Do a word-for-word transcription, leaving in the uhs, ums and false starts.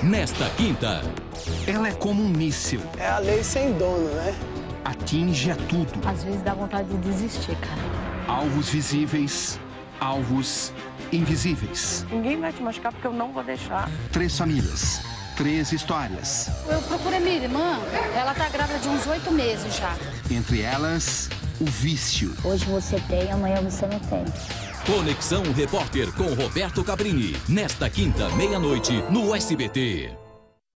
nesta quinta. Ela é como um míssil. É a lei sem dono, né? Atinge a tudo. Às vezes dá vontade de desistir, cara. Alvos visíveis, alvos invisíveis. Ninguém vai te machucar porque eu não vou deixar. Três famílias, três histórias. Eu procurei minha irmã, ela tá grávida de uns oito meses já. Entre elas, o vício. Hoje você tem, amanhã você não tem. Conexão Repórter com Roberto Cabrini. Nesta quinta, meia-noite, no S B T.